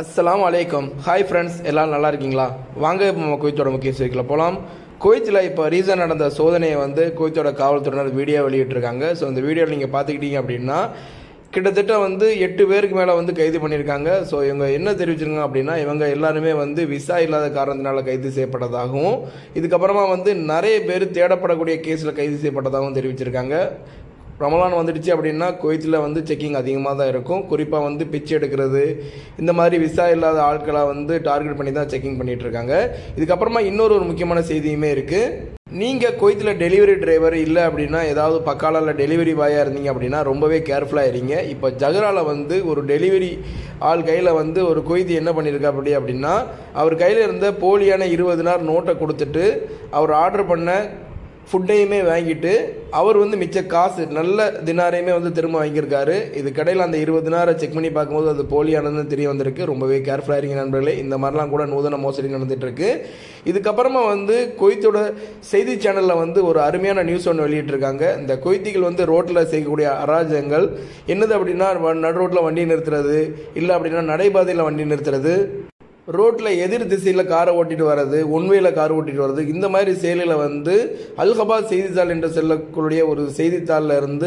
அஸ்ஸலாமு அலைக்கும். Hi friends, எல்லோரும் நல்லா இருக்கீங்களா? வாங்க இப்போ நம்ம குவைத்தோட முக்கிய செய்திகளை போகலாம். குவைத்தில் இப்போ ரீசன் நடந்த சோதனையை குவைத்தோட காவல்துறையினர் வீடியோ வெளியிட்டிருக்காங்க. ஸோ இந்த வீடியோவில் நீங்கள் பார்த்துக்கிட்டீங்க அப்படின்னா கிட்டத்தட்ட 8 பேருக்கு மேலே கைது பண்ணியிருக்காங்க. ஸோ இவங்க என்ன தெரிவிச்சிருக்காங்க அப்படின்னா, இவங்க எல்லாருமே விசா இல்லாத காரணத்தினால கைது செய்யப்பட்டதாகவும், இதுக்கப்புறமா நிறைய பேர் தேடப்படக்கூடிய கேஸில் கைது செய்யப்பட்டதாகவும் தெரிவிச்சிருக்காங்க. ரமலான் வந்துடுச்சு அப்படின்னா குவைத்தில் செக்கிங் அதிகமாக தான் இருக்கும். குறிப்பாக பிச்சை எடுக்கிறது, இந்த மாதிரி விசா இல்லாத ஆட்களை டார்கெட் பண்ணி தான் செக்கிங் பண்ணிகிட்டு இருக்காங்க. இதுக்கப்புறமா இன்னொரு முக்கியமான செய்தியுமே இருக்குது. நீங்கள் குவைத்தில் டெலிவரி டிரைவர் இல்லை அப்படின்னா, ஏதாவது பக்காலால் டெலிவரி பாயாக இருந்தீங்க அப்படின்னா ரொம்பவே கேர்ஃபுல்லாக இருங்க. இப்போ ஜஹராவில் ஒரு டெலிவரி ஆள் கையில் ஒரு குவைத்தி என்ன பண்ணியிருக்கா அப்படின்னா, அவர் கையில் இருந்த போலியான 20 தினார் நோட்டை கொடுத்துட்டு அவர் ஆர்டர் பண்ண ஃபுட்டையுமே வாங்கிட்டு அவர் மிச்ச காசு நல்ல தினாரையுமே திரும்ப வாங்கியிருக்காரு. இது கடையில் அந்த 20 தினாரை செக் பண்ணி பார்க்கும்போது அது போலியானதுன்னு தெரிய வந்திருக்கு. ரொம்பவே கேர்ஃபுல்லாக இருங்க நண்பர்களே. இந்த மாதிரிலாம் கூட நூதன மோசடி நடந்துட்டு இருக்கு. இதுக்கப்புறமா குவைத்தோட செய்தி சேனலில் ஒரு அருமையான நியூஸ் ஒன்று வெளியிட்டிருக்காங்க. இந்த குவைத்திகள் ரோட்டில் செய்யக்கூடிய அராஜகங்கள் என்னது அப்படின்னா, நடு ரோட்டில் வண்டி நிறுத்துறது, இல்லை அப்படின்னா நடைபாதையில் வண்டி நிறுத்துறது, ரோட்டில் எதிர் திசையில் காரை ஓட்டிட்டு வர்றது, ஒன்வேயில் கார் ஓட்டிட்டு வர்றது, இந்த மாதிரி செயலில் அல்ஹபாத் செய்தித்தாள் என்று சொல்லக்கூடிய ஒரு செய்தித்தாளில் இருந்து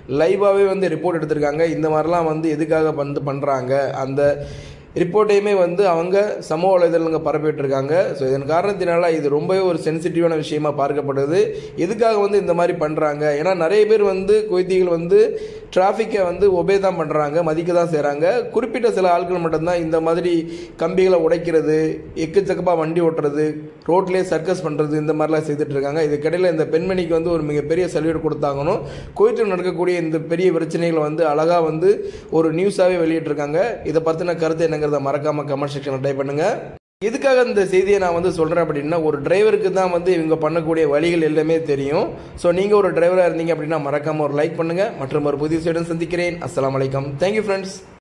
லைவாகவே ரிப்போர்ட் எடுத்திருக்காங்க. இந்த மாதிரிலாம் எதுக்காக பண்ணுறாங்க, அந்த ரிப்போர்ட்டையுமே அவங்க சமூக வலைதளங்க பரப்பிட்டுருக்காங்க. ஸோ இதன் காரணத்தினால இது ரொம்பவே ஒரு சென்சிட்டிவான விஷயமா பார்க்கப்படுது. எதுக்காக இந்த மாதிரி பண்ணுறாங்க? ஏன்னா நிறைய பேர் குவைத்திகள் டிராஃபிக்கை ஒபே தான் பண்ணுறாங்க, மதிக்க தான் செய்கிறாங்க. குறிப்பிட்ட சில ஆட்கள் மட்டும்தான் இந்த மாதிரி கம்பிகளை உடைக்கிறது, எக்கச்சக்கமாக வண்டி ஓட்டுறது, ரோட்லேயே சர்க்கஸ் பண்ணுறது, இந்த மாதிரிலாம் செய்துட்டு இருக்காங்க. இதுக்கிடையில் இந்த பெண்மணிக்கு ஒரு மிகப்பெரிய சல்யூட் கொடுத்தாங்கணும். குவைத்தில் நடக்கக்கூடிய இந்த பெரிய பிரச்சனைகளை அழகாக ஒரு நியூஸாகவே வெளியிட்டிருக்காங்க. இதை பற்றின கருத்து என்னங்க மறக்காம கமெண்ட் செக்ஷன்ல டைப் பண்ணுங்க. எதுக்காக இந்த செய்தியை நான் சொல்றேன் அப்படின்னா, ஒரு டிரைவருக்கு தான் இவங்க பண்ணக்கூடிய வழிகள் எல்லாமே தெரியும். ஸோ நீங்க ஒரு டிரைவரா இருந்தீங்க அப்படின்னா மறக்காம ஒரு லைக் பண்ணுங்க. மற்றும் ஒரு புதிய செய்தியுடன் சந்திக்கிறேன். அஸ்ஸலாமு அலைக்கும். Thank you friends.